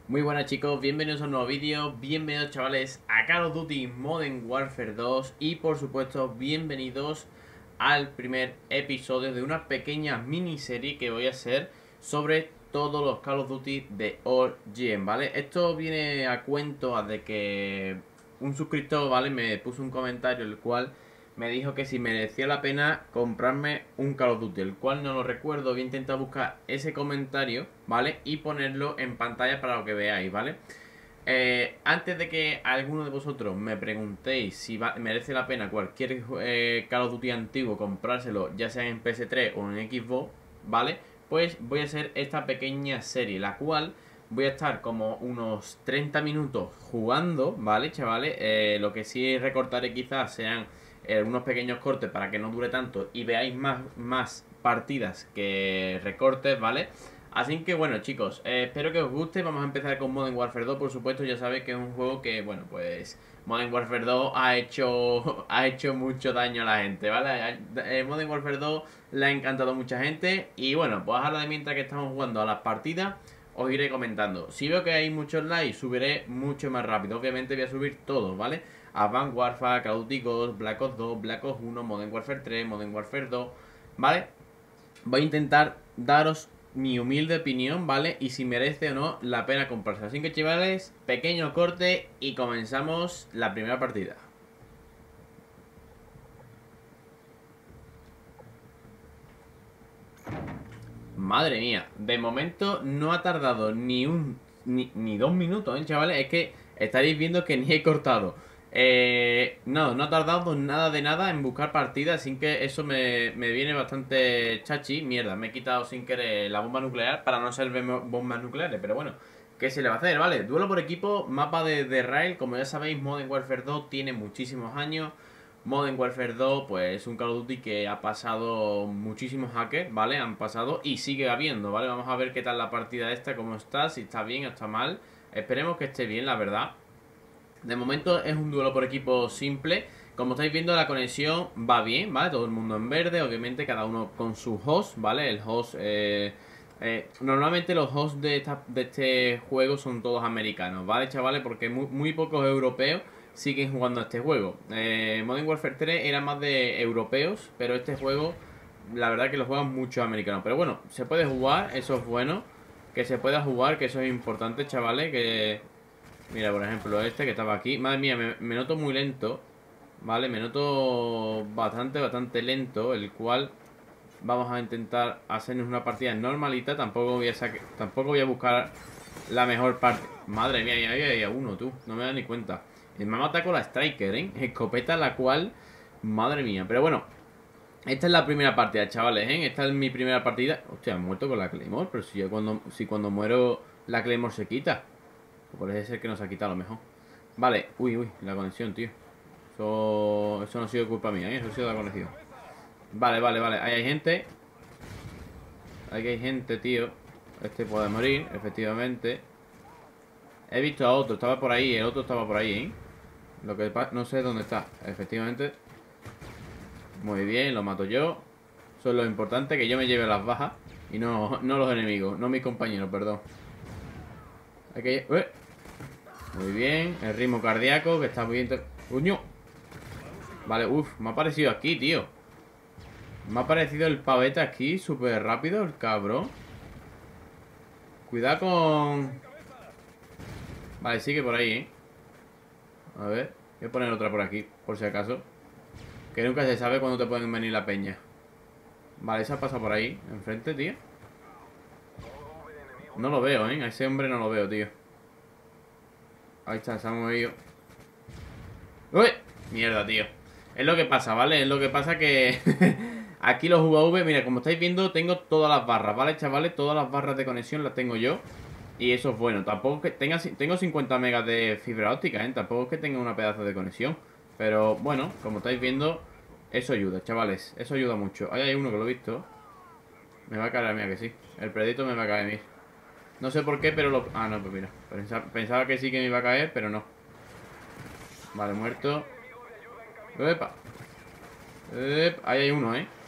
Muy buenas chicos, bienvenidos a un nuevo vídeo, bienvenidos chavales a Call of Duty Modern Warfare 2 y por supuesto bienvenidos al primer episodio de una pequeña miniserie que voy a hacer sobre todos los Call of Duty de OGN, ¿vale? Esto viene a cuento de que un suscriptor, ¿vale? Me puso un comentario el cual me dijo que si merecía la pena comprarme un Call of Duty, el cual no lo recuerdo. Voy a intentar buscar ese comentario, ¿vale? Y ponerlo en pantalla para lo que veáis, ¿vale? Antes de que alguno de vosotros me preguntéis si merece la pena cualquier Call of Duty antiguo comprárselo, ya sea en PS3 o en Xbox, ¿vale? Pues voy a hacer esta pequeña serie, la cual voy a estar como unos 30 minutos jugando, ¿vale, chavales? Lo que sí recortaré quizás sean unos pequeños cortes para que no dure tanto y veáis más partidas que recortes, ¿vale? Así que bueno chicos, espero que os guste. Vamos a empezar con Modern Warfare 2. Por supuesto ya sabéis que es un juego que, bueno, pues Modern Warfare 2 ha hecho mucho daño a la gente, ¿vale? Modern Warfare 2 le ha encantado a mucha gente. Y bueno, pues ahora de mientras que estamos jugando a las partidas os iré comentando. Si veo que hay muchos likes, subiré mucho más rápido. Obviamente voy a subir todos, ¿vale? Advanced Warfare, Call of Duty Ghosts, Black Ops 2, Black Ops 1, Modern Warfare 3, Modern Warfare 2, ¿vale? Voy a intentar daros mi humilde opinión, ¿vale? Y si merece o no la pena comprarse. Así que chavales, pequeño corte y comenzamos la primera partida. Madre mía, de momento no ha tardado ni 2 minutos, chavales. Es que estaréis viendo que ni he cortado. No ha tardado nada de nada en buscar partidas, sin que eso me viene bastante chachi. Mierda, me he quitado sin querer la bomba nuclear para no ser bombas nucleares, pero bueno, ¿qué se le va a hacer? Vale, duelo por equipo, mapa de Rail. Como ya sabéis, Modern Warfare 2 tiene muchísimos años. Modern Warfare 2, pues es un Call of Duty que ha pasado muchísimos hackers, ¿vale? Han pasado y sigue habiendo, ¿vale? Vamos a ver qué tal la partida esta, cómo está, si está bien o está mal. Esperemos que esté bien, la verdad. De momento es un duelo por equipo simple. Como estáis viendo, la conexión va bien, ¿vale? Todo el mundo en verde, obviamente cada uno con su host, ¿vale? El host... normalmente los hosts de este juego son todos americanos, ¿vale, chavales? Porque muy pocos europeos siguen jugando a este juego. Modern Warfare 3 era más de europeos, pero este juego, la verdad que lo juegan muchos americanos. Pero bueno, se puede jugar, eso es bueno. Que se pueda jugar, que eso es importante, chavales. Que mira, por ejemplo, este que estaba aquí. Madre mía, me noto muy lento. Vale, me noto bastante lento. El cual vamos a intentar hacernos una partida normalita. Tampoco voy a buscar la mejor parte. Madre mía, ahí había uno, tú. No me das ni cuenta. Me ha matado con la Striker, ¿eh? Escopeta la cual... Madre mía. Pero bueno, esta es la primera partida, chavales, ¿eh? Esta es mi primera partida. Hostia, he muerto con la Claymore. Pero si yo cuando muero la Claymore se quita. Pues parece ser que nos ha quitado a lo mejor. Vale, uy, la conexión, tío. Eso no ha sido culpa mía, ¿eh? Eso ha sido la conexión. Vale. Ahí hay gente. Aquí hay gente, tío. Este puede morir, efectivamente. He visto a otro, estaba por ahí. El otro estaba por ahí, ¿eh? No sé dónde está, efectivamente. Muy bien, lo mato yo. Eso es lo importante, que yo me lleve las bajas. Y no los enemigos, no mis compañeros, perdón. Aquí muy bien, el ritmo cardíaco, que está muy bien. ¡Uño! Vale, me ha aparecido aquí, tío. Me ha aparecido el pavete aquí, súper rápido, el cabrón. Cuidado con... Vale, sigue por ahí, ¿eh? A ver, voy a poner otra por aquí, por si acaso. Que nunca se sabe cuándo te pueden venir la peña. Vale, esa pasa por ahí, enfrente, tío. No lo veo, ¿eh? A ese hombre no lo veo, tío. Ahí está, se ha movido. ¡Uy! Mierda, tío. Es lo que pasa, ¿vale? Es lo que pasa que... Aquí los UAV, mira, como estáis viendo, tengo todas las barras, ¿vale, chavales? Todas las barras de conexión las tengo yo. Y eso es bueno. Tampoco es que tengo 50 megas de fibra óptica, ¿eh? Tampoco es que tenga una pedazo de conexión. Pero bueno, como estáis viendo, eso ayuda, chavales. Eso ayuda mucho. Ahí hay uno que lo he visto. Me va a caer a mí, ¿a que sí? El predito me va a caer a mí. No sé por qué, pero lo... Ah, no, pues mira. Pensaba que sí que me iba a caer, pero no. Vale, muerto. ¡Epa! Ahí hay uno, ¿eh?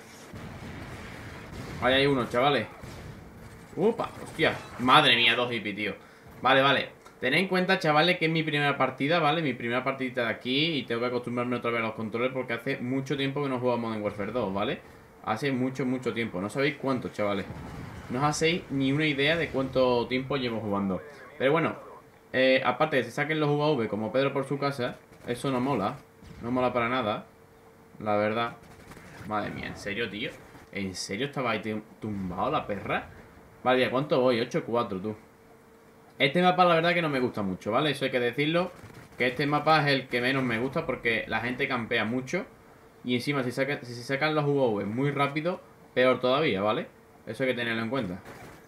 Ahí hay uno, chavales. ¡Upa! ¡Hostia! Madre mía, 2 hippie, tío. Vale, vale. Tened en cuenta, chavales, que es mi primera partida, ¿vale? Mi primera partidita de aquí. Y tengo que acostumbrarme otra vez a los controles porque hace mucho tiempo que no juego a Modern Warfare 2, ¿vale? Hace mucho, mucho tiempo. No sabéis cuánto, chavales. No os hacéis ni una idea de cuánto tiempo llevo jugando. Pero bueno, aparte de que se saquen los UAV como Pedro por su casa, eso no mola. No mola para nada, la verdad. Madre mía, ¿en serio, tío? ¿En serio estaba ahí tumbado la perra? Vale, ¿a cuánto voy? 8-4, tú. Este mapa la verdad que no me gusta mucho, ¿vale? Eso hay que decirlo. Que este mapa es el que menos me gusta porque la gente campea mucho. Y encima si se sacan los UAV muy rápido, peor todavía, ¿vale? Eso hay que tenerlo en cuenta.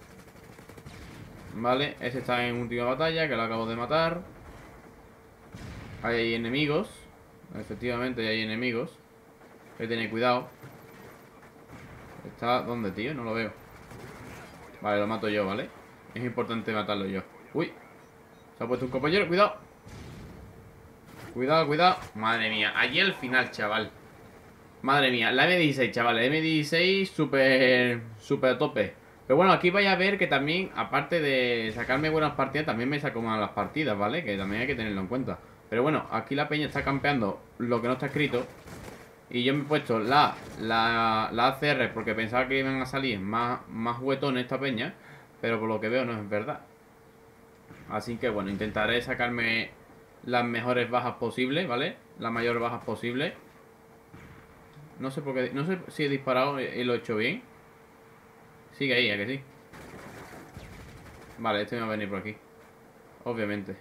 Vale, ese está en última batalla, que lo acabo de matar. Ahí hay enemigos. Efectivamente hay enemigos. Hay que tener cuidado. ¿Está dónde, tío? No lo veo. Vale, lo mato yo, ¿vale? Es importante matarlo yo. Uy, se ha puesto un compañero, cuidado. Cuidado, cuidado. Madre mía, allí al final, chaval. Madre mía, la M16, chavales. M16 súper tope. Pero bueno, aquí vais a ver que también, aparte de sacarme buenas partidas, también me saco malas partidas, ¿vale? Que también hay que tenerlo en cuenta. Pero bueno, aquí la peña está campeando lo que no está escrito. Y yo me he puesto la ACR porque pensaba que iban a salir más huetones esta peña. Pero por lo que veo no es verdad. Así que bueno, intentaré sacarme las mejores bajas posibles, ¿vale? Las mayores bajas posibles. No sé por qué, no sé si he disparado y lo he hecho bien. Sigue ahí, ¿a que sí? Vale, este me va a venir por aquí. Obviamente.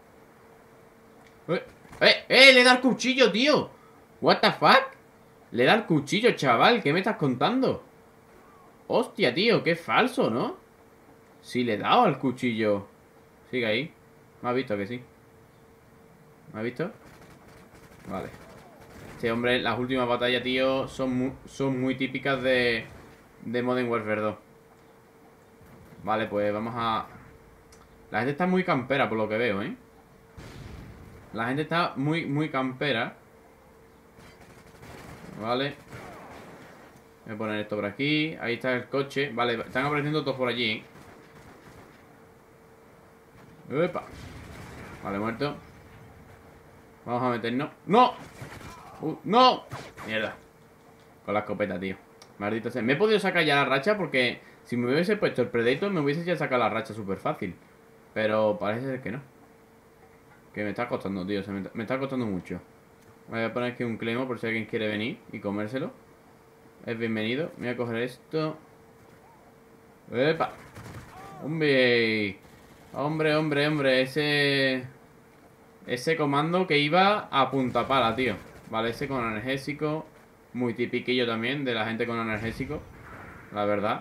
Le da el cuchillo, tío! What the fuck? Le da el cuchillo, chaval. ¿Qué me estás contando? Hostia, tío, qué falso, ¿no? Sí, le he dado al cuchillo. Sigue ahí. ¿Me has visto que sí? ¿Me has visto? Vale. Este hombre, las últimas batallas, tío, son muy típicas de Modern Warfare 2. Vale, pues vamos a... La gente está muy campera, por lo que veo, ¿eh? La gente está muy campera. Vale. Voy a poner esto por aquí. Ahí está el coche. Vale, están apareciendo todos por allí, ¿eh? ¡Epa! Vale, muerto. Vamos a meternos. ¡No! ¡No! Mierda. Con la escopeta, tío. Maldito sea. Me he podido sacar ya la racha porque si me hubiese puesto el Predator me hubiese ya sacado la racha súper fácil. Pero parece ser que no. Que me está costando, tío. Me está costando mucho. Voy a poner aquí un Claymore por si alguien quiere venir y comérselo. Es bienvenido. Voy a coger esto. ¡Epa! ¡Hombre! Hombre. Ese comando que iba a punta pala, tío. Vale, ese con analgésico. Muy tipiquillo también de la gente con analgésico. La verdad.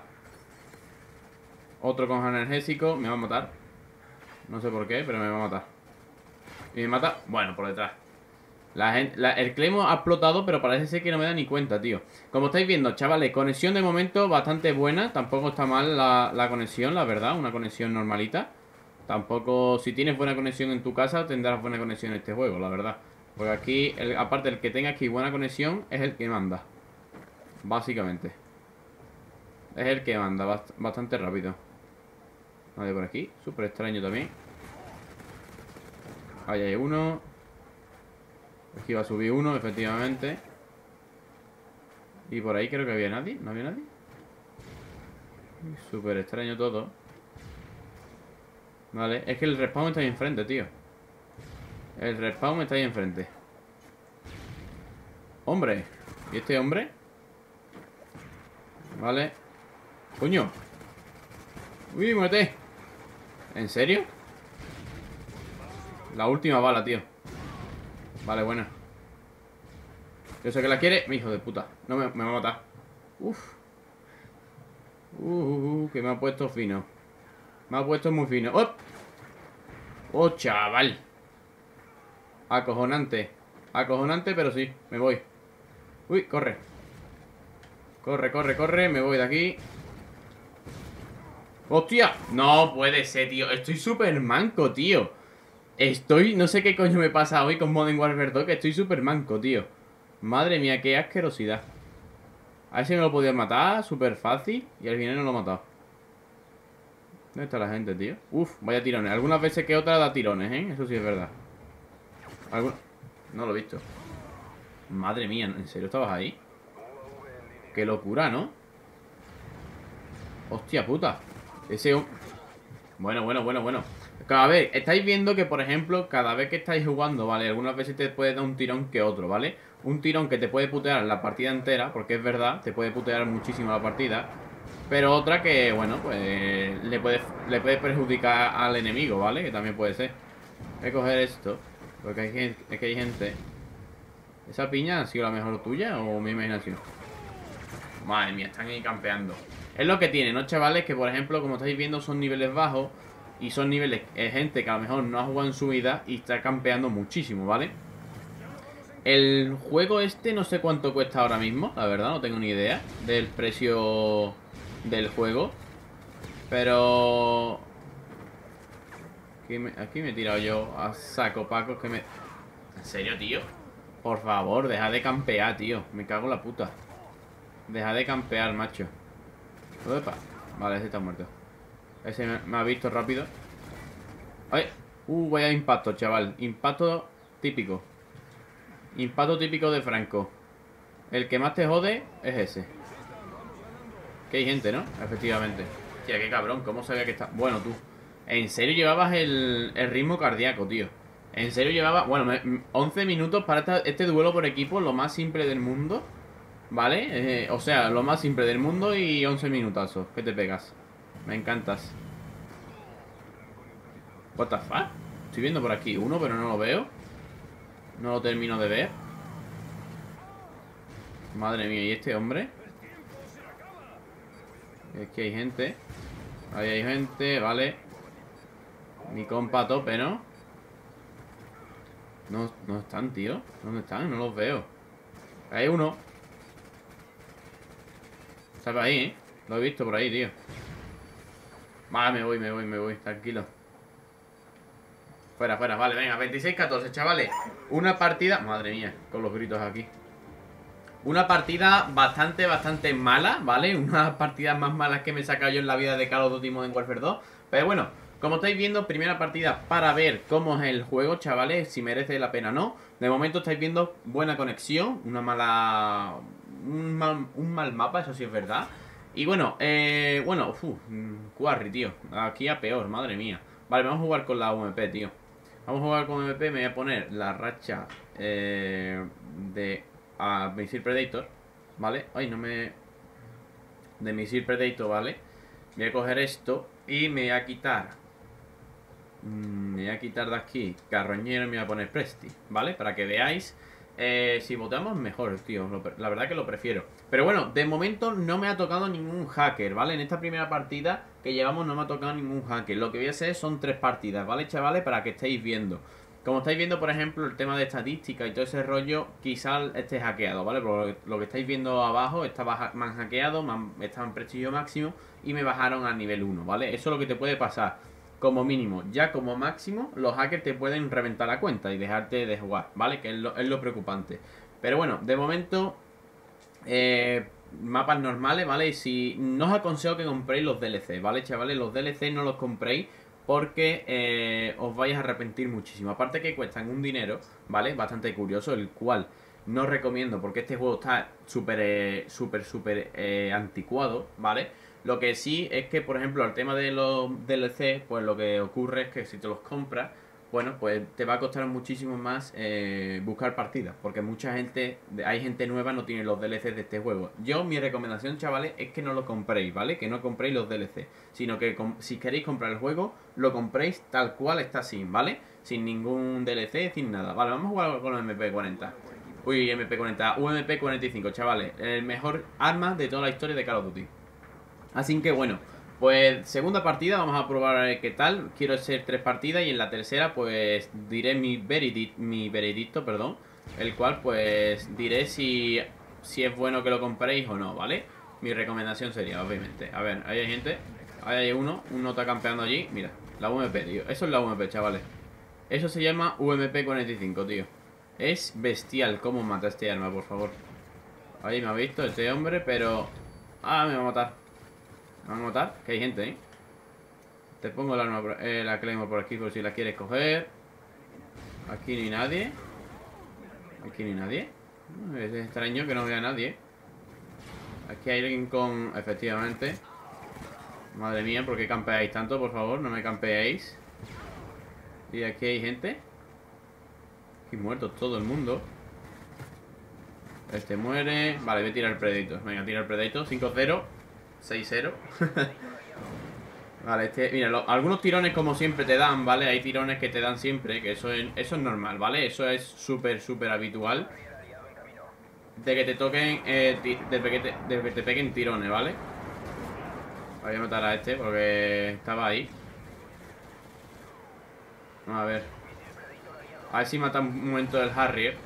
Otro con analgésico. Me va a matar. No sé por qué, pero me va a matar. Y me mata, bueno, por detrás. El Claymore ha explotado, pero parece ser que no me da ni cuenta, tío. Como estáis viendo, chavales, conexión de momento bastante buena. Tampoco está mal la conexión, la verdad. Una conexión normalita. Tampoco, si tienes buena conexión en tu casa, tendrás buena conexión en este juego, la verdad. Porque aquí, aparte el que tenga aquí buena conexión, es el que manda. Básicamente. Es el que manda, bastante rápido. Vale, por aquí, súper extraño también. Ahí hay uno. Aquí va a subir uno, efectivamente. Y por ahí creo que había nadie. ¿No había nadie? Súper extraño todo. Vale, es que el respawn está ahí enfrente, tío. El respawn está ahí enfrente. Hombre. ¿Y este hombre? Vale. ¡Coño! ¡Uy, muérete! ¿En serio? La última bala, tío. Vale, buena. Yo sé que la quiere. Mi hijo de puta. No me va a matar. Uf. Que me ha puesto fino. Me ha puesto muy fino. ¡Oh! ¡Oh, chaval! Acojonante. Acojonante, pero sí. Me voy. Uy, corre. Corre. Me voy de aquí. ¡Hostia! No puede ser, tío. Estoy súper manco, tío. No sé qué coño me pasa hoy con Modern Warfare 2, que estoy súper manco, tío. Madre mía, qué asquerosidad. A ver si me lo podía matar, súper fácil. Y al final no lo he matado. ¿Dónde está la gente, tío? Uf, vaya tirones. Algunas veces que otras da tirones, ¿eh? Eso sí es verdad. No lo he visto. Madre mía, ¿en serio estabas ahí? Qué locura, ¿no? Hostia puta. Ese... Bueno. A ver, estáis viendo que, por ejemplo, cada vez que estáis jugando, ¿vale? Algunas veces te puede dar un tirón que otro, ¿vale? Un tirón que te puede putear la partida entera, porque es verdad, te puede putear muchísimo la partida. Pero otra que, bueno, pues le puede perjudicar al enemigo, ¿vale? Que también puede ser. Voy a coger esto, porque es que hay gente. ¿Esa piña ha sido la mejor tuya o mi imaginación? Madre mía, están ahí campeando. Es lo que tiene, ¿no, chavales? Que, por ejemplo, como estáis viendo, son niveles bajos. Y son niveles, gente que a lo mejor no ha jugado en su vida y está campeando muchísimo, ¿vale? El juego este no sé cuánto cuesta ahora mismo, la verdad, no tengo ni idea del precio del juego. Pero... aquí me he tirado yo a saco pacos que me... ¿En serio, tío? Por favor, deja de campear, tío. Me cago en la puta. Deja de campear, macho. Opa. Vale, ese está muerto. Ese me ha visto rápido. ¡Ay! Vaya impacto, chaval. Impacto típico. Impacto típico de Franco. El que más te jode es ese. Que hay gente, ¿no? Efectivamente. Tía, qué cabrón. ¿Cómo sabía que está? Bueno, tú. ¿En serio llevabas el ritmo cardíaco, tío? ¿En serio llevaba? Bueno, 11 minutos para este duelo por equipo, lo más simple del mundo. ¿Vale? O sea, lo más simple del mundo y 11 minutazos. ¿Qué te pegas? Me encantas. What the fuck? Estoy viendo por aquí uno, pero no lo veo. No lo termino de ver. Madre mía, ¿y este hombre? Es que hay gente. Ahí hay gente, vale. Mi compa a tope, ¿no? No están, tío. ¿Dónde están? No los veo. Hay uno. Está por ahí, ¿eh? Lo he visto por ahí, tío. Vale, me voy. Tranquilo. Fuera. Vale, venga. 26-14, chavales. Una partida... Madre mía, con los gritos aquí. Una partida bastante mala, ¿vale? Unas partidas más malas que me he sacado yo en la vida de Call of Duty Modern Warfare 2. Pero bueno, como estáis viendo, primera partida para ver cómo es el juego, chavales, si merece la pena o no. De momento estáis viendo buena conexión, un mal mapa, eso sí es verdad. Y bueno, Quarry, tío. Aquí a peor, madre mía. Vale, vamos a jugar con la UMP, tío. Vamos a jugar con UMP, me voy a poner la racha de Missile Predator, ¿vale? Ay, no me... De Missile Predator, ¿vale? Voy a coger esto y me voy a quitar... Me voy a quitar de aquí Carroñero y me voy a poner Presti, ¿vale? Para que veáis... si votamos mejor, tío. La verdad que lo prefiero. Pero bueno, de momento no me ha tocado ningún hacker, ¿vale? En esta primera partida que llevamos no me ha tocado ningún hacker. Lo que voy a hacer son 3 partidas, ¿vale, chavales? Para que estéis viendo. Como estáis viendo, por ejemplo, el tema de estadística y todo ese rollo, quizás esté hackeado, ¿vale? Pero lo que estáis viendo abajo estaba más hackeado, estaba en prestigio máximo y me bajaron a nivel 1, ¿vale? Eso es lo que te puede pasar. Como mínimo, ya como máximo, los hackers te pueden reventar la cuenta y dejarte de jugar, ¿vale? Que es lo preocupante. Pero bueno, de momento, mapas normales, ¿vale? Y si no os aconsejo que compréis los DLC, ¿vale, chavales? Los DLC no los compréis porque os vais a arrepentir muchísimo. Aparte que cuestan un dinero, ¿vale? Bastante curioso, el cual no os recomiendo porque este juego está súper anticuado, ¿vale? Lo que sí es que, por ejemplo, al tema de los DLC, pues lo que ocurre es que si te los compras, bueno, pues te va a costar muchísimo más buscar partidas, porque mucha gente, hay gente nueva, no tiene los DLCs de este juego. Mi recomendación, chavales, es que no lo compréis, ¿vale? Que no compréis los DLC, sino que si queréis comprar el juego, lo compréis tal cual está sin, ¿vale? Sin ningún DLC, sin nada. Vale, vamos a jugar con los MP40. Uy, MP40, UMP45, chavales. El mejor arma de toda la historia de Call of Duty. Así que bueno, pues segunda partida, vamos a probar a ver qué tal. Quiero hacer 3 partidas y en la tercera pues diré mi veredicto, perdón. El cual pues diré si es bueno que lo compréis o no, ¿vale? Mi recomendación sería, obviamente. A ver, ahí hay gente, ahí hay uno está campeando allí. Mira, la UMP, tío, eso es la UMP, chavales. Eso se llama UMP45, tío. Es bestial cómo mata este arma, por favor. Ahí me ha visto este hombre, pero... Ah, me va a matar. ¿Me van a matar? Que hay gente, ¿eh? Te pongo la Claymore por aquí por si la quieres coger. Aquí no hay nadie. Aquí no hay nadie. Es extraño que no vea a nadie. Aquí hay alguien con... Efectivamente. Madre mía, ¿por qué campeáis tanto? Por favor, no me campeéis. Y aquí hay gente. Aquí muertos todo el mundo. Este muere. Vale, voy a tirar el Predator. Venga, tira el Predator. 5-0. 6-0. Vale, mira, algunos tirones como siempre te dan, ¿vale? Hay tirones que te dan siempre, que eso es normal, ¿vale? Eso es súper, súper habitual. De que te toquen, de que te peguen tirones, ¿vale? Voy a matar a este porque estaba ahí. A ver. A ver si mata un momento el Harrier.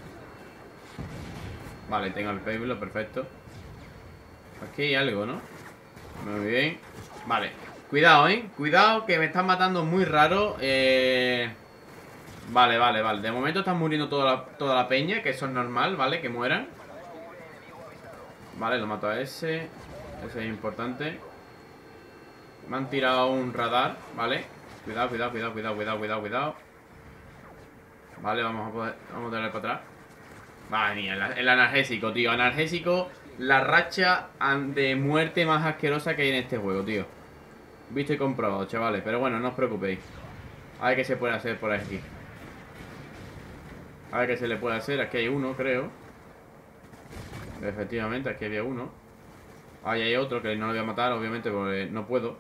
Vale, tengo el payload, perfecto. Aquí hay algo, ¿no? Muy bien. Vale, cuidado, cuidado que me están matando muy raro. Vale. De momento están muriendo toda la peña, que eso es normal, ¿vale? Que mueran. Vale, lo mato a ese. Ese es importante. Me han tirado un radar, ¿vale? Cuidado. Vale, vamos a darle para atrás. Madre mía, el analgésico, tío. Analgésico, la racha de muerte más asquerosa que hay en este juego, tío. Visto y comprobado, chavales. Pero bueno, no os preocupéis. A ver qué se puede hacer por aquí. A ver qué se le puede hacer. Aquí hay uno, creo. Efectivamente, aquí había uno. Ahí hay otro que no lo voy a matar, obviamente, porque no puedo.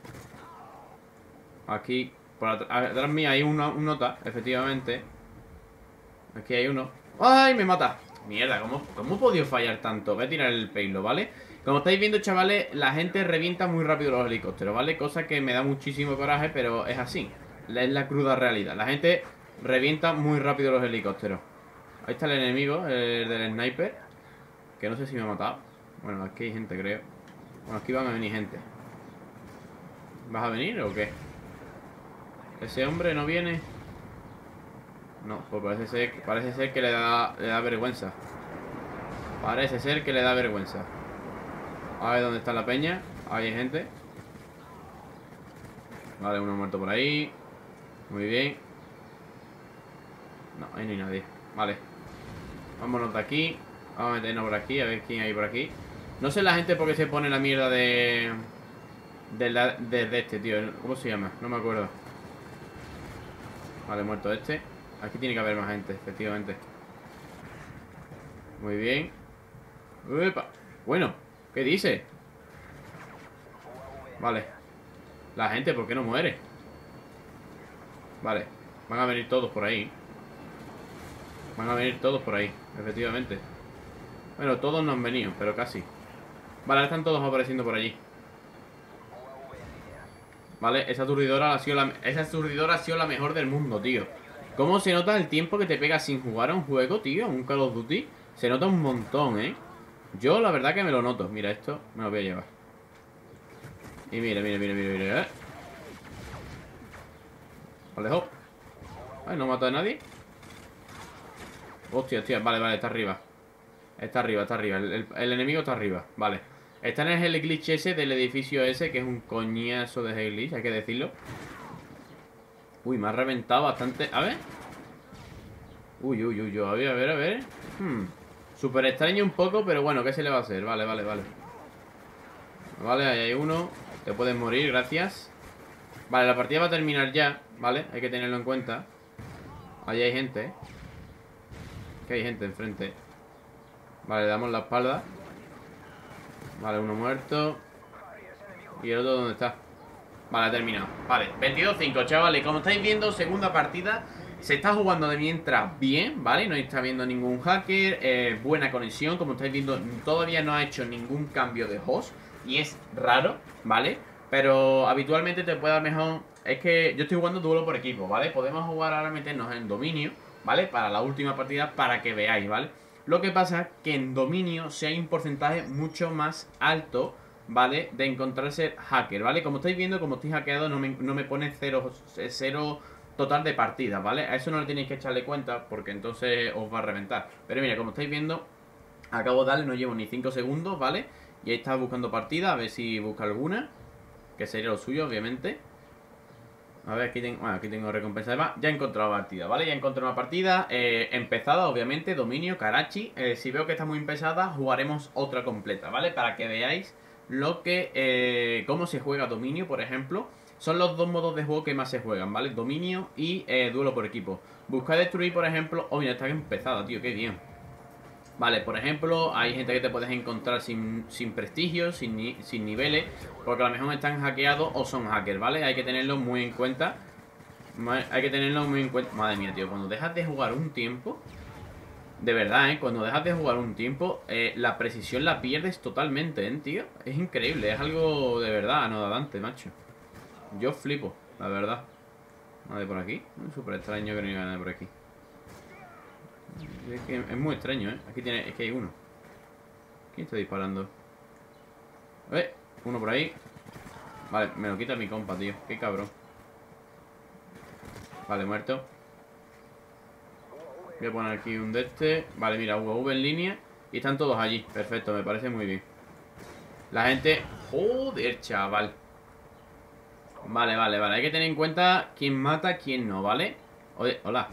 Aquí, por atrás mía hay un nota, efectivamente. Aquí hay uno. ¡Ay, me mata! Mierda, ¿cómo he podido fallar tanto? Voy a tirar el payload, ¿vale? Como estáis viendo, chavales, la gente revienta muy rápido los helicópteros, ¿vale? Cosa que me da muchísimo coraje, pero es así. Es la cruda realidad. La gente revienta muy rápido los helicópteros. Ahí está el enemigo, el del sniper. Que no sé si me ha matado. Bueno, aquí hay gente, creo. Bueno, aquí van a venir gente. ¿Vas a venir o qué? ¿Ese hombre no viene? No, pues parece ser que le da vergüenza. Parece ser que le da vergüenza. A ver dónde está la peña. Ahí hay gente. Vale, uno muerto por ahí. Muy bien. No, ahí no hay nadie. Vale. Vámonos de aquí. Vamos a meternos por aquí, a ver quién hay por aquí. No sé la gente por qué se pone la mierda de este, tío. ¿Cómo se llama? No me acuerdo. Vale, muerto este. Aquí tiene que haber más gente, efectivamente. Muy bien. ¡Uepa! Bueno, ¿qué dice? Vale. La gente, ¿por qué no muere? Vale. Van a venir todos por ahí. Van a venir todos por ahí, efectivamente. Bueno, todos no han venido, pero casi. Vale, ahora están todos apareciendo por allí. Vale, esa aturdidora ha sido la mejor del mundo, tío. ¿Cómo se nota el tiempo que te pega sin jugar a un juego, tío? Un Call of Duty. Se nota un montón, ¿eh? Yo la verdad que me lo noto. Mira, esto me lo voy a llevar. Y mira. Alejo. Ay, no mata a nadie. Hostia, vale, está arriba. Está arriba. El enemigo está arriba, vale. Está en el glitch ese del edificio ese, que es un coñazo de glitch, hay que decirlo. Uy, me ha reventado bastante. A ver. Uy. A ver. Súper extraño un poco, pero bueno, ¿qué se le va a hacer? Vale. Vale, ahí hay uno. Te puedes morir, gracias. Vale, la partida va a terminar ya, ¿vale? Hay que tenerlo en cuenta. Ahí hay gente, ¿eh? Que hay gente enfrente. Vale, le damos la espalda. Vale, uno muerto. ¿Y el otro dónde está? Vale, ha terminado. Vale, 22-5, chavales. Como estáis viendo, segunda partida. Se está jugando de mientras bien, ¿vale? No está viendo ningún hacker. Buena conexión. Como estáis viendo, todavía no ha hecho ningún cambio de host. Y es raro, ¿vale? Pero habitualmente te puede dar mejor. Es que yo estoy jugando duelo por equipo, ¿vale? Podemos jugar ahora, meternos en dominio, ¿vale? Para la última partida, para que veáis, ¿vale? Lo que pasa es que en dominio sí hay un porcentaje mucho más alto, ¿vale? De encontrarse hacker, ¿vale? Como estáis viendo, como estoy hackeado, no me pone cero total de partidas, ¿vale? A eso no le tenéis que echarle cuenta, porque entonces os va a reventar. Pero mira, como estáis viendo, acabo de darle, no llevo ni 5 segundos, ¿vale? Y ahí está buscando partida, a ver si busca alguna, que sería lo suyo, obviamente. A ver, aquí tengo recompensa de más. Ya he encontrado partida, ¿vale? Ya he encontrado una partida empezada, obviamente, dominio, Karachi. Si veo que está muy empezada, jugaremos otra completa, ¿vale? Para que veáis lo que cómo se juega dominio, por ejemplo. Son los dos modos de juego que más se juegan, ¿vale? Dominio y duelo por equipo. Buscar destruir, por ejemplo. Oh, mira, está empezada, tío, qué bien. Vale, por ejemplo, hay gente que te puedes encontrar sin prestigio, sin niveles, porque a lo mejor están hackeados o son hackers, ¿vale? Hay que tenerlo muy en cuenta. Hay que tenerlo muy en cuenta. Madre mía, tío, cuando dejas de jugar un tiempo, de verdad, cuando dejas de jugar un tiempo, la precisión la pierdes totalmente, tío. Es increíble, es algo de verdad anodadante, macho. Yo flipo, la verdad. Nadie por aquí. Súper extraño que no haya nadie por aquí. Es muy extraño, Aquí tiene, es que hay uno. ¿Quién está disparando? Uno por ahí. Vale, me lo quita mi compa, tío. Qué cabrón. Vale, muerto. Voy a poner aquí un de este. Vale, mira, UAV en línea. Y están todos allí. Perfecto, me parece muy bien. La gente... Joder, chaval. Vale. Hay que tener en cuenta quién mata, quién no, ¿vale? Oye, hola.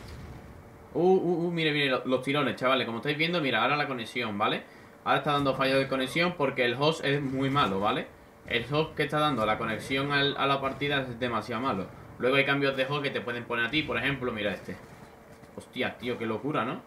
Mire, los tirones, chavales. Como estáis viendo, mira, ahora la conexión, ¿vale? Ahora está dando fallo de conexión porque el host es muy malo, ¿vale? El host que está dando la conexión a la partida es demasiado malo. Luego hay cambios de host que te pueden poner a ti. Por ejemplo, mira este. Hostia, tío, qué locura, ¿no?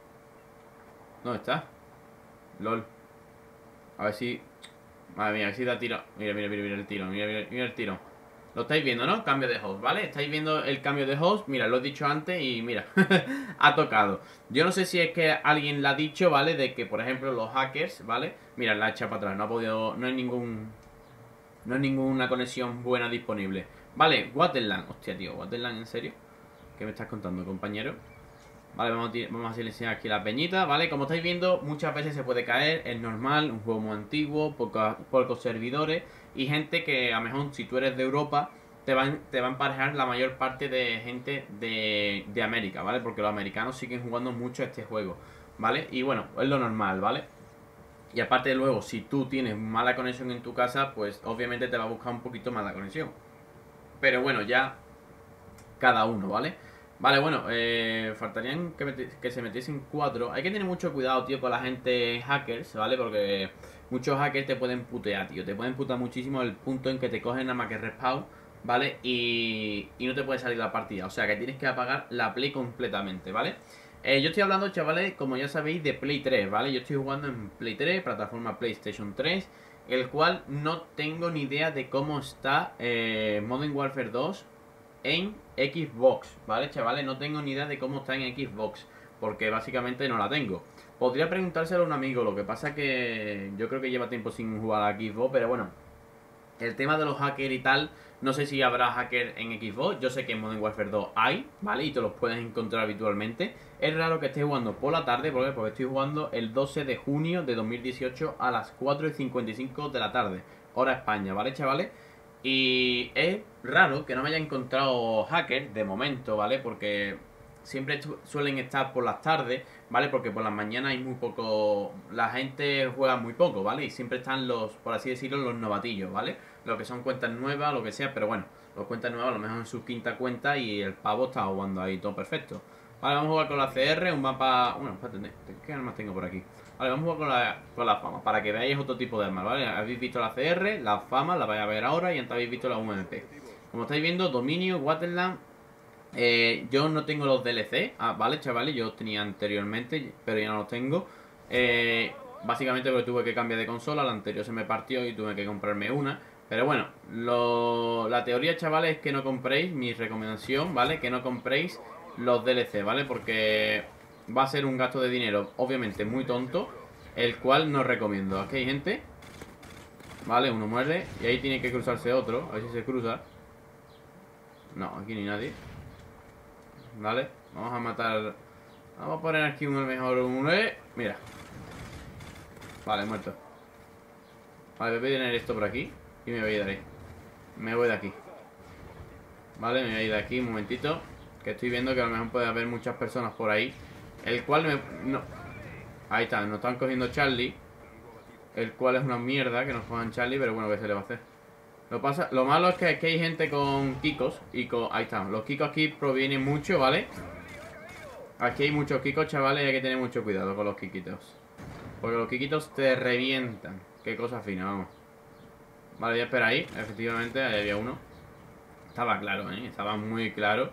¿Dónde está? LOL. A ver si... Madre mía, a ver si da tiro. Mira el tiro, mira el tiro. Lo estáis viendo, ¿no? Cambio de host, ¿vale? Estáis viendo el cambio de host. Mira, lo he dicho antes y mira, ha tocado. Yo no sé si es que alguien le ha dicho, ¿vale? De que, por ejemplo, los hackers, ¿vale? Mira, la ha echado para atrás. No ha podido... No hay ninguna conexión buena disponible. Vale, Waterland. Hostia, tío, Waterland, ¿en serio? ¿Qué me estás contando, compañero? Vale, vamos a silenciar aquí la peñita, ¿vale? Como estáis viendo, muchas veces se puede caer, es normal, un juego muy antiguo, pocos servidores y gente que a lo mejor si tú eres de Europa te va a emparejar la mayor parte de gente de América, ¿vale? Porque los americanos siguen jugando mucho a este juego, ¿vale? Y bueno, es lo normal, ¿vale? Y aparte luego, si tú tienes mala conexión en tu casa, pues obviamente te va a buscar un poquito más la conexión. Pero bueno, ya cada uno, ¿vale? Vale, bueno, faltarían que se metiesen 4. Hay que tener mucho cuidado, tío, con la gente hackers, ¿vale? Porque muchos hackers te pueden putear, tío. Te pueden putear muchísimo el punto en que te cogen nada más que respawn, ¿vale? Y no te puede salir la partida. O sea, que tienes que apagar la play completamente, ¿vale? Yo estoy hablando, chavales, como ya sabéis, de Play 3, ¿vale? Yo estoy jugando en Play 3, plataforma PlayStation 3, el cual no tengo ni idea de cómo está Modern Warfare 2 en Xbox, ¿vale, chavales? No tengo ni idea de cómo está en Xbox, porque básicamente no la tengo. Podría preguntárselo a un amigo, lo que pasa que yo creo que lleva tiempo sin jugar a Xbox, pero bueno, el tema de los hackers y tal, no sé si habrá hackers en Xbox. Yo sé que en Modern Warfare 2 hay, ¿vale? Y te los puedes encontrar habitualmente. Es raro que estés jugando por la tarde, porque estoy jugando el 12 de junio de 2018 a las 4:55 de la tarde, hora España, ¿vale, chavales? Y es raro que no me haya encontrado hackers de momento, ¿vale? Porque siempre suelen estar por las tardes, ¿vale? Porque por las mañanas hay muy poco... La gente juega muy poco, ¿vale? Y siempre están los, por así decirlo, los novatillos, ¿vale? Lo que son cuentas nuevas, lo que sea, pero bueno, los cuentas nuevas a lo mejor en su quinta cuenta y el pavo está jugando ahí todo perfecto. Vale, vamos a jugar con la CR, un mapa... Bueno, espérate, ¿qué armas tengo por aquí? Vale, vamos a jugar con la fama, para que veáis otro tipo de armas, ¿vale? Habéis visto la CR, la fama, la vais a ver ahora y antes habéis visto la UMP. Como estáis viendo, Dominio, Waterland... yo no tengo los DLC, vale, chavales, yo los tenía anteriormente, pero ya no los tengo. Básicamente porque tuve que cambiar de consola, la anterior se me partió y tuve que comprarme una. Pero bueno, la teoría, chavales, es que no compréis, mi recomendación, ¿vale? Que no compréis los DLC, ¿vale? Porque va a ser un gasto de dinero, obviamente, muy tonto, el cual no recomiendo. Aquí hay gente, ¿vale? Uno muere y ahí tiene que cruzarse otro, a ver si se cruza. No, aquí ni nadie. Vale, vamos a matar. Vamos a poner aquí un mejor mira. Vale, muerto. Vale, voy a tener esto por aquí y me voy a ir de ahí. Me voy de aquí. Vale, me voy a ir de aquí un momentito, que estoy viendo que a lo mejor puede haber muchas personas por ahí. El cual no. Ahí está, nos están cogiendo Charlie. El cual es una mierda que nos cojan Charlie, pero bueno, ¿qué se le va a hacer? Lo malo es que aquí hay gente con Kikos y con... Ahí están. Los Kikos aquí provienen mucho, ¿vale? Aquí hay muchos Kikos, chavales, y hay que tener mucho cuidado con los Kikitos. Porque los Kikitos te revientan. Qué cosa fina, vamos. Vale, voy a esperar ahí. Efectivamente, ahí había uno. Estaba claro, ¿eh? Estaba muy claro.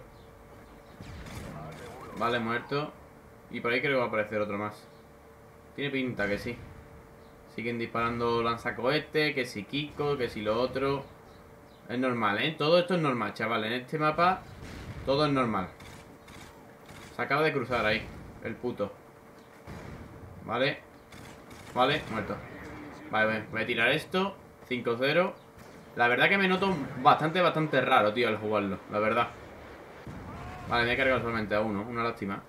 Vale, muerto. Y por ahí creo que va a aparecer otro más. Tiene pinta que sí. Siguen disparando lanzacohetes, que si Kiko, que si lo otro. Es normal, ¿eh? Todo esto es normal, chaval. En este mapa todo es normal. Se acaba de cruzar ahí el puto. Vale. Vale, muerto. Vale, voy a tirar esto. 5-0. La verdad que me noto bastante raro, tío, al jugarlo. La verdad. Vale, me he cargado solamente a uno. Una lástima.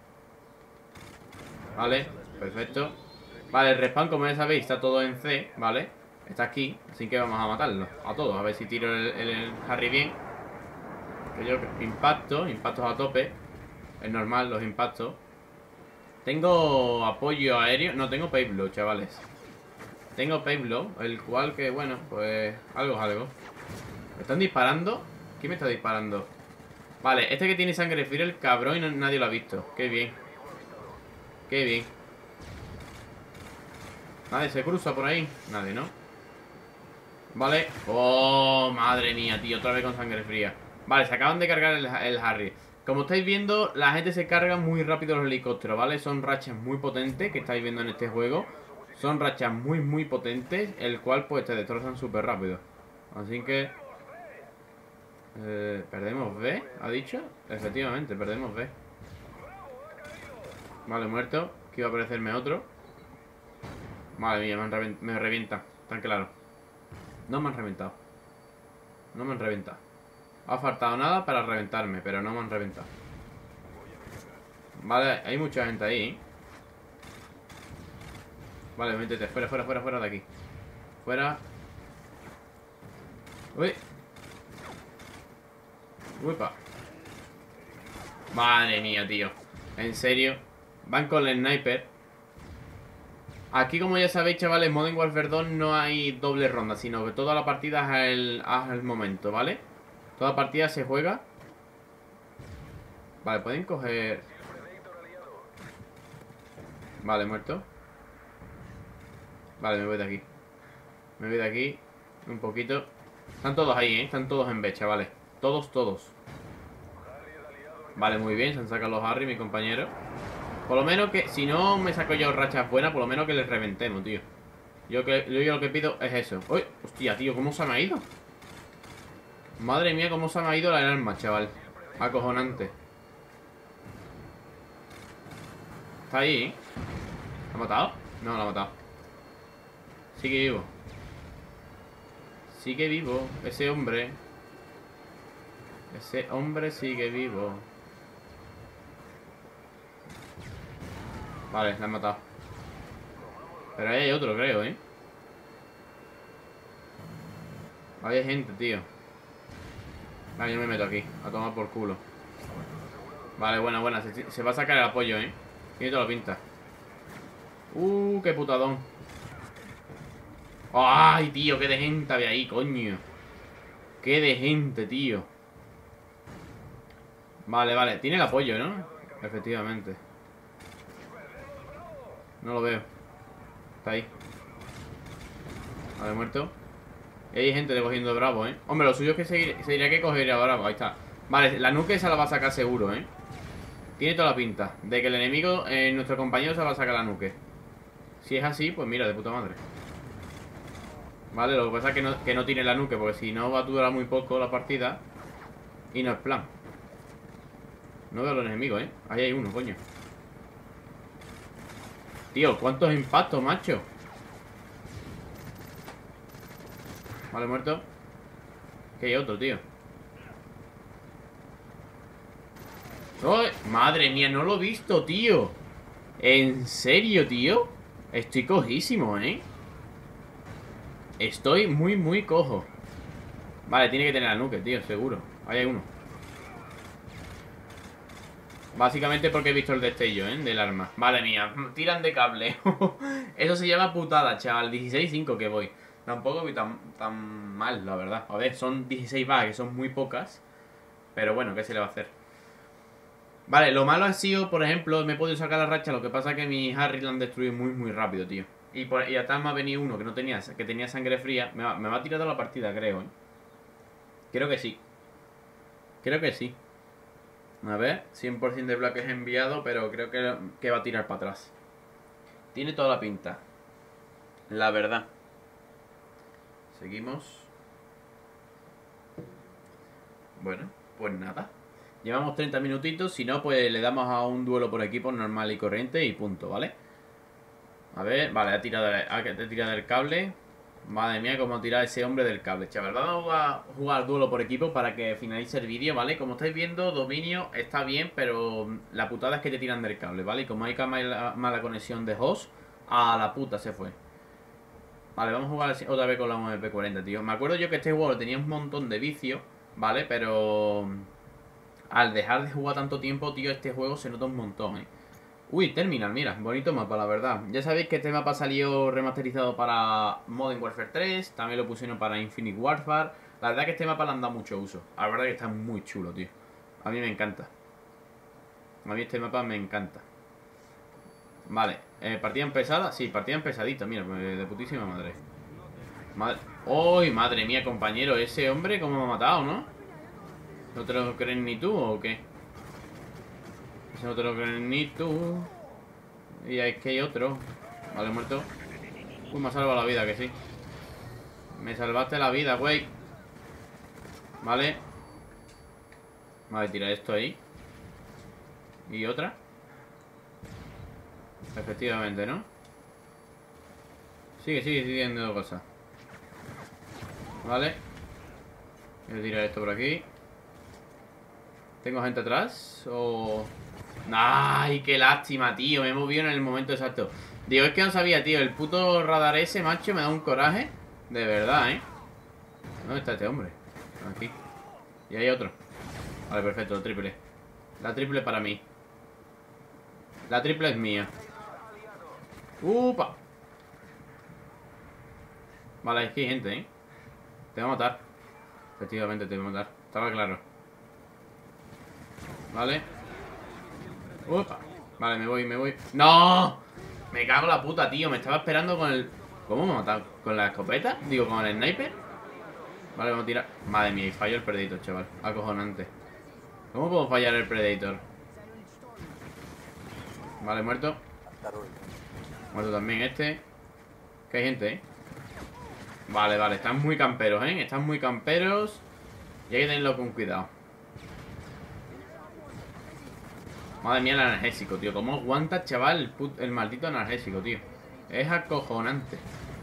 Vale, perfecto. Vale, el respawn, como ya sabéis, está todo en C, ¿vale? Está aquí, así que vamos a matarlo. A todos, a ver si tiro el Harry bien. Que yo impactos a tope. Es normal, los impactos. Tengo apoyo aéreo. No, tengo Paveblow, chavales. Tengo Paveblow, el cual que, bueno, pues algo es algo. ¿Me están disparando? ¿Quién me está disparando? Vale, este que tiene sangre fría, el cabrón, y nadie lo ha visto. Qué bien. Qué bien. Nadie se cruza por ahí. Nadie, ¿no? Vale. Oh, madre mía, tío. Otra vez con sangre fría. Vale, se acaban de cargar el Harry. Como estáis viendo, la gente se carga muy rápido los helicópteros, ¿vale? Son rachas muy potentes que estáis viendo en este juego. Son rachas muy potentes, el cual pues te destrozan súper rápido. Así que... ¿perdemos B? ¿Ha dicho? Efectivamente, perdemos B. Vale, muerto. Que iba a aparecerme otro. Madre mía, me revientan. Tan claro. No me han reventado. No me han reventado. Ha faltado nada para reventarme, pero no me han reventado. Vale, hay mucha gente ahí, ¿eh? Vale, métete, fuera de aquí. Fuera. Uy. Uipa. Madre mía, tío. En serio. Van con el sniper. Aquí, como ya sabéis, chavales, Modern Warfare 2 no hay doble ronda, sino que toda la partida es al momento, ¿vale? Toda partida se juega. Vale, pueden coger... Vale, muerto. Vale, me voy de aquí. Me voy de aquí un poquito. Están todos ahí, ¿eh? Están todos en B, chavales. Todos. Vale, muy bien. Se han sacado los Harry, mi compañero. Por lo menos que... Si no me saco yo rachas buenas, por lo menos que les reventemos, tío. Yo lo que pido es eso. ¡Uy! Hostia, tío, ¿cómo se me ha ido? Madre mía, cómo se me ha ido la arma, chaval. Acojonante. Está ahí, ¿eh? ¿La ha matado? No, la ha matado. Sigue vivo. Sigue vivo ese hombre. Ese hombre sigue vivo. Vale, la han matado. Pero ahí hay otro, creo, ¿eh? Ahí hay gente, tío. Vale, yo me meto aquí. A tomar por culo. Vale, buena. Se va a sacar el apoyo, ¿eh? Tiene toda la pinta. Qué putadón. Ay, tío, qué de gente había ahí, coño. Qué de gente, tío. Vale. Tiene el apoyo, ¿no? Efectivamente. No lo veo. Está ahí. Vale, muerto. Y hay gente cogiendo Bravo, ¿eh? Hombre, lo suyo es que sería que cogería Bravo. Ahí está. Vale, la nuke esa la va a sacar seguro, ¿eh? Tiene toda la pinta de que el enemigo, nuestro compañero, se va a sacar la nuke. Si es así, pues mira, de puta madre. Vale, lo que pasa es que no tiene la nuke, porque si no va a durar muy poco la partida. Y no es plan. No veo a los enemigos, ¿eh? Ahí hay uno, coño. Tío, ¿cuántos impactos, macho? Vale, muerto. Que hay otro, tío. ¡Oh! Madre mía, no lo he visto, tío. ¿En serio, tío? Estoy cojísimo, ¿eh? Estoy muy cojo. Vale, tiene que tener la nuke, tío, seguro. Ahí hay uno. Básicamente porque he visto el destello, ¿eh? Del arma. Madre mía, tiran de cable. Eso se llama putada, chaval. 16-5 que voy. Tampoco vi tan mal, la verdad. A ver, son 16 bajas, que son muy pocas. Pero bueno, ¿qué se le va a hacer? Vale, lo malo ha sido, por ejemplo, me he podido sacar la racha. Lo que pasa es que mi Harry lo han destruido muy rápido, tío. Y hasta me ha venido uno que tenía sangre fría. Me va a tirar toda la partida, creo, ¿eh? Creo que sí. Creo que sí. A ver, 100% de bloques enviado, pero creo que va a tirar para atrás. Tiene toda la pinta. La verdad. Seguimos. Bueno, pues nada. Llevamos 30 minutitos. Si no, pues le damos a un duelo por equipo normal y corriente y punto, ¿vale? A ver, vale, ha tirado el cable. Madre mía, cómo ha tirado ese hombre del cable, chaval. Vamos a jugar duelo por equipo para que finalice el vídeo, ¿vale? Como estáis viendo, dominio está bien, pero la putada es que te tiran del cable, ¿vale? Y como hay mala conexión de host, a la puta se fue. Vale, vamos a jugar otra vez con la MP40, tío. Me acuerdo yo que este juego tenía un montón de vicio, ¿vale? Pero al dejar de jugar tanto tiempo, tío, este juego se nota un montón, ¿eh? Uy, Terminal, mira, bonito mapa, la verdad. Ya sabéis que este mapa salió remasterizado para Modern Warfare 3, también lo pusieron para Infinite Warfare. La verdad que este mapa le han dado mucho uso. La verdad que está muy chulo, tío. A mí me encanta. A mí este mapa me encanta. Vale, partida empezada. Sí, partida empezadita, mira, de putísima madre. ¡Uy, madre mía, compañero! Ese hombre, ¿cómo me ha matado, no? ¿No te lo crees ni tú o qué? Ese no te lo crees ni tú. Y es que hay otro. Vale, muerto. Uy, me ha salvado la vida, que sí. Me salvaste la vida, güey. Vale. Vale, tira esto ahí. Y otra. Efectivamente, ¿no? Sigue siguiendo cosas. Vale. Voy a tirar esto por aquí. ¿Tengo gente atrás? O... ¡Ay, qué lástima, tío! Me he movido en el momento exacto. Digo, es que no sabía, tío. El puto radar ese, macho, me da un coraje. De verdad, ¿eh? ¿Dónde está este hombre? Aquí. Y hay otro. Vale, perfecto, triple. La triple para mí. La triple es mía. ¡Upa! Vale, aquí hay gente, ¿eh? Te va a matar. Efectivamente, te va a matar. Estaba claro. Vale. ¡Upa! Vale, me voy. ¡No! Me cago en la puta, tío. Me estaba esperando con el... ¿Cómo me ha matado? ¿Con la escopeta? Digo, ¿con el sniper? Vale, vamos a tirar. Madre mía, y fallo el Predator, chaval. Acojonante. ¿Cómo puedo fallar el Predator? Vale, muerto. Muerto también este. Que hay gente, ¿eh? Vale, están muy camperos, ¿eh? Están muy camperos. Y hay que tenerlo con cuidado. Madre mía, el analgésico, tío. ¿Cómo aguanta, chaval, el maldito analgésico, tío? Es acojonante.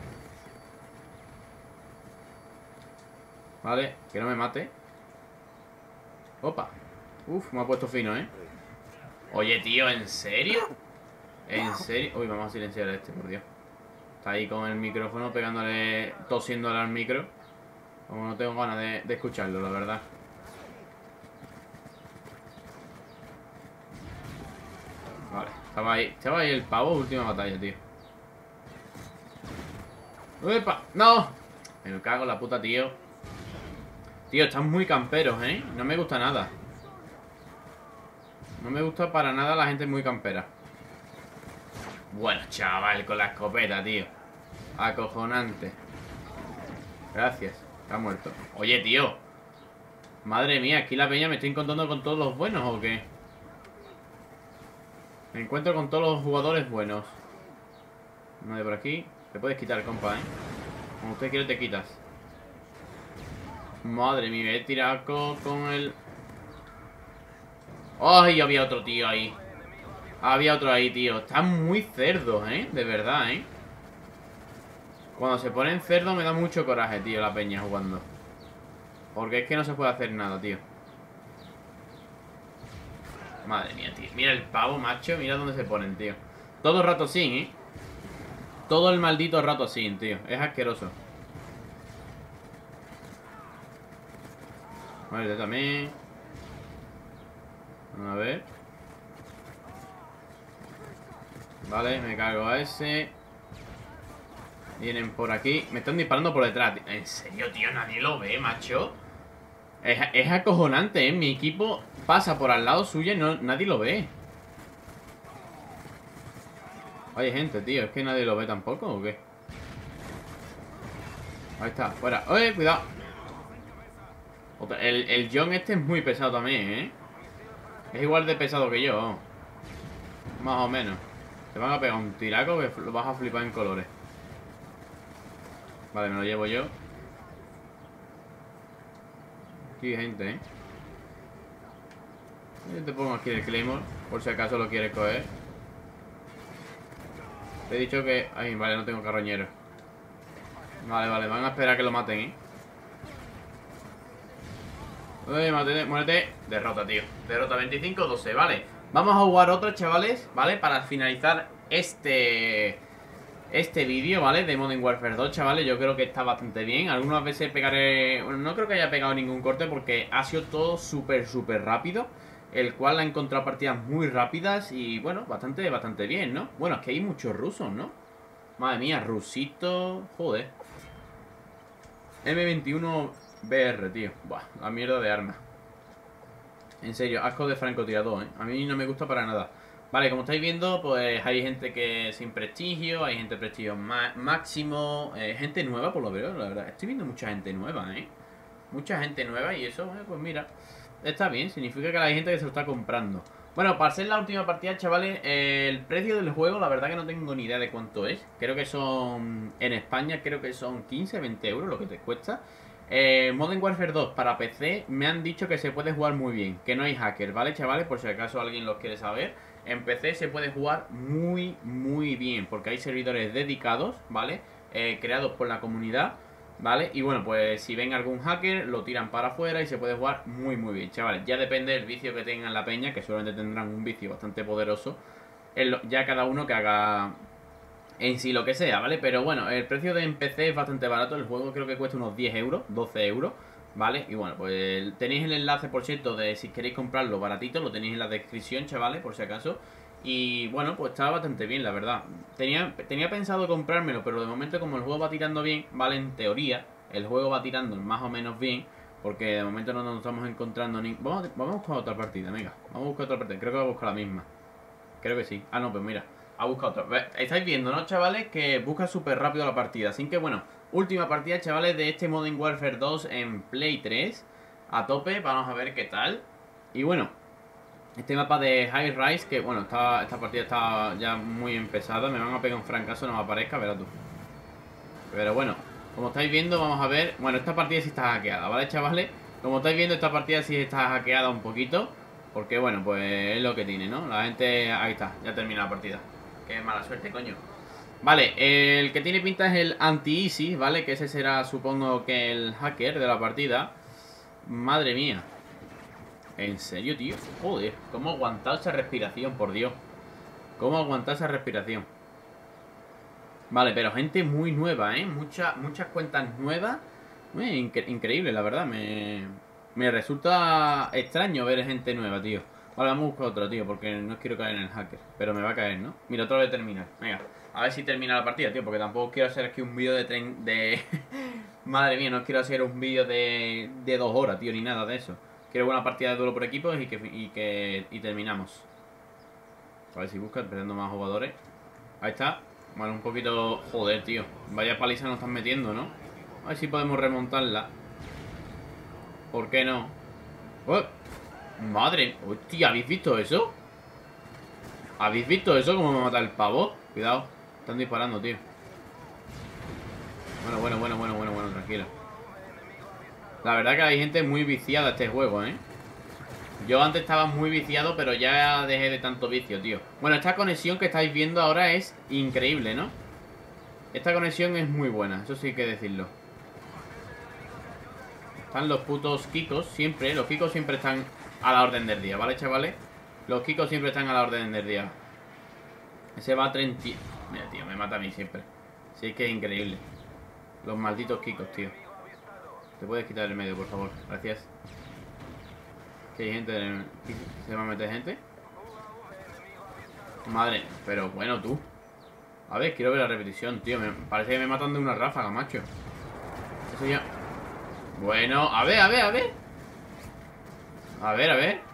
Vale, que no me mate. Opa. Uf, me ha puesto fino, ¿eh? Oye, tío, ¿en serio? ¿En serio? Uy, vamos a silenciar a este, por Dios. Está ahí con el micrófono pegándole, tosiéndole al micro. Como no tengo ganas de escucharlo, la verdad. Vale, estaba ahí el pavo, última batalla, tío. ¡Uepa! ¡No! Me cago en la puta, tío. Tío, están muy camperos, ¿eh? No me gusta nada. No me gusta para nada la gente muy campera. Bueno, chaval, con la escopeta, tío. Acojonante. Gracias. Está muerto. Oye, tío. Madre mía, aquí la peña me estoy encontrando con todos los buenos, ¿o qué? Me encuentro con todos los jugadores buenos. Uno de por aquí. Te puedes quitar, compa, ¿eh? Como usted quiere te quitas. Madre mía, me he tirado con el... ¡Ay! Había otro tío ahí. Había otro ahí, tío. Están muy cerdos, ¿eh? De verdad, ¿eh? Cuando se ponen cerdos me da mucho coraje, tío, la peña jugando. Porque es que no se puede hacer nada, tío. Madre mía, tío. Mira el pavo, macho. Mira dónde se ponen, tío. Todo el rato sin, ¿eh? Todo el maldito rato sin, tío. Es asqueroso. Vale, este también. A ver. Vale, me cargo a ese. Vienen por aquí. Me están disparando por detrás. ¿En serio, tío? Nadie lo ve, macho. Es acojonante, ¿eh? Mi equipo pasa por al lado suyo y nadie lo ve. Hay gente, tío. ¿Es que nadie lo ve tampoco o qué? Ahí está, fuera. ¡Oye, cuidado! El John este es muy pesado también, ¿eh? Es igual de pesado que yo. Más o menos. Te van a pegar un tiraco que lo vas a flipar en colores. Vale, me lo llevo yo. Aquí hay gente, ¿eh? Yo te pongo aquí el Claymore, por si acaso lo quieres coger. Te he dicho que... Ay, vale, no tengo carroñero. Vale, vale, van a esperar a que lo maten, ¿eh? Uy, muérete. Derrota, tío. Derrota 25-12, vale. Vamos a jugar otro, chavales, ¿vale? Para finalizar este vídeo, ¿vale? De Modern Warfare 2, chavales. Yo creo que está bastante bien. Algunas veces pegaré... Bueno, no creo que haya pegado ningún corte porque ha sido todo súper rápido. El cual ha encontrado partidas muy rápidas y, bueno, bastante bien, ¿no? Bueno, es que hay muchos rusos, ¿no? Madre mía, rusito... Joder. M21 BR, tío. Buah, la mierda de arma. En serio, asco de francotirador, ¿eh? A mí no me gusta para nada. Vale, como estáis viendo, pues hay gente que sin prestigio, hay gente prestigio máximo, gente nueva, por lo veo, la verdad. Estoy viendo mucha gente nueva, ¿eh? Mucha gente nueva y eso, pues mira, está bien, significa que hay gente que se lo está comprando. Bueno, para ser la última partida, chavales, el precio del juego, la verdad que no tengo ni idea de cuánto es. Creo que son, en España, creo que son 15, 20 euros lo que te cuesta. Modern Warfare 2 para PC me han dicho que se puede jugar muy bien, que no hay hackers, ¿vale, chavales? Por si acaso alguien los quiere saber. En PC se puede jugar muy bien, porque hay servidores dedicados, ¿vale? Creados por la comunidad, ¿vale? Y bueno, pues si ven algún hacker, lo tiran para afuera y se puede jugar muy bien, chavales. Ya depende del vicio que tengan la peña, que seguramente tendrán un vicio bastante poderoso. Ya cada uno que haga en sí lo que sea, ¿vale? Pero bueno, el precio de en PC es bastante barato. El juego creo que cuesta unos 10 euros, 12 euros, ¿vale? Y bueno, pues tenéis el enlace, por cierto, de si queréis comprarlo baratito. Lo tenéis en la descripción, chavales, por si acaso. Y bueno, pues está bastante bien, la verdad. Tenía pensado comprármelo, pero de momento como el juego va tirando bien, ¿vale? En teoría, el juego va tirando más o menos bien. Porque de momento no nos estamos encontrando ni... Vamos a buscar otra partida, venga. Vamos a buscar otra partida, creo que voy a buscar la misma. Creo que sí. Ah, no, pues mira, ha buscado otro. Estáis viendo, ¿no, chavales? Que busca súper rápido la partida. Así que bueno, última partida, chavales, de este Modern Warfare 2 en Play 3. A tope, vamos a ver qué tal. Y bueno, este mapa de High Rise, que bueno, esta partida está ya muy empezada. Me van a pegar un francazo, no me aparezca, verás tú. Pero bueno, como estáis viendo, vamos a ver. Bueno, esta partida sí está hackeada, ¿vale, chavales? Como estáis viendo, esta partida sí está hackeada un poquito. Porque bueno, pues es lo que tiene, ¿no? La gente... Ahí está, ya termina la partida. Qué mala suerte, coño. Vale, el que tiene pinta es el anti-easy, ¿vale? Que ese será, supongo, que el hacker de la partida. Madre mía. ¿En serio, tío? Joder, ¿cómo aguantar esa respiración, por Dios? ¿Cómo aguantar esa respiración? Vale, pero gente muy nueva, ¿eh? Muchas cuentas nuevas. Increíble, la verdad. Me resulta extraño ver gente nueva, tío. Vale, vamos a buscar otro, tío, porque no quiero caer en el hacker. Pero me va a caer, ¿no? Mira, otra vez terminar. Venga, a ver si termina la partida, tío, porque tampoco quiero hacer aquí un vídeo de... Madre mía, no quiero hacer un vídeo de 2 horas, tío, ni nada de eso. Quiero una partida de duelo por equipos y terminamos. A ver si busca, empezando más jugadores. Ahí está. Bueno, un poquito... Joder, tío. Vaya paliza nos están metiendo, ¿no? A ver si podemos remontarla. ¿Por qué no? ¡Oh! ¡Madre! ¡Hostia! ¿Habéis visto eso? ¿Habéis visto eso? ¿Cómo me mata el pavo? Cuidado. Están disparando, tío. Bueno, tranquilo. La verdad que hay gente muy viciada a este juego, ¿eh? Yo antes estaba muy viciado, pero ya dejé de tanto vicio, tío. Bueno, esta conexión que estáis viendo ahora es increíble, ¿no? Esta conexión es muy buena, eso sí hay que decirlo. Están los putos Kikos siempre. Los Kikos siempre están a la orden del día, ¿vale, chavales? Los Kikos siempre están a la orden del día. Ese va a 30... Mira, tío, me mata a mí siempre. Sí, es que es increíble. Los malditos Kikos, tío. ¿Te puedes quitar el medio, por favor? Gracias. Que hay gente en el... ¿Se va a meter gente? Madre, pero bueno, tú. A ver, quiero ver la repetición, tío. Me parece que me matan de una ráfaga, macho. Eso ya... Bueno, a ver, a ver, a ver. A ver, a ver.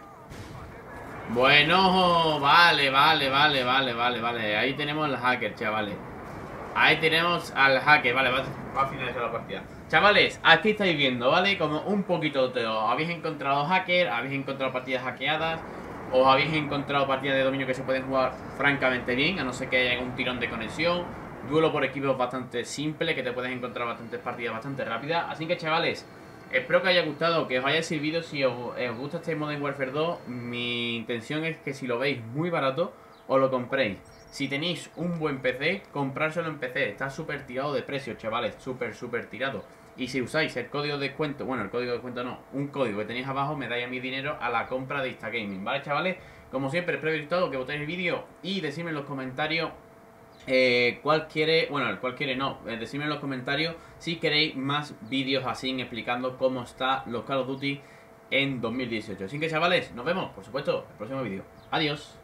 Bueno, vale, vale, vale, vale, vale, vale. Ahí tenemos al hacker, chavales. Ahí tenemos al hacker, vale, va a finalizar la partida. Chavales, aquí estáis viendo, ¿vale? Como un poquito de todo. Habéis encontrado hacker, habéis encontrado partidas hackeadas, os habéis encontrado partidas de dominio que se pueden jugar francamente bien, a no ser que haya un tirón de conexión. Duelo por equipos bastante simple, que te puedes encontrar bastantes partidas bastante rápidas. Así que, chavales, espero que os haya gustado, que os haya servido. Si os gusta este Modern Warfare 2, mi intención es que si lo veis muy barato, os lo compréis. Si tenéis un buen PC, comprárselo en PC. Está súper tirado de precio, chavales. Súper tirado. Y si usáis el código de descuento, bueno, el código de descuento no, un código que tenéis abajo, me dais a mi dinero a la compra de Instagaming, ¿vale, chavales? Como siempre, espero que votéis el vídeo y decidme en los comentarios cuál quiere, bueno, cuál quiere no, decidme en los comentarios si queréis más vídeos así explicando cómo está los Call of Duty en 2018. Así que, chavales, nos vemos, por supuesto, en el próximo vídeo. Adiós.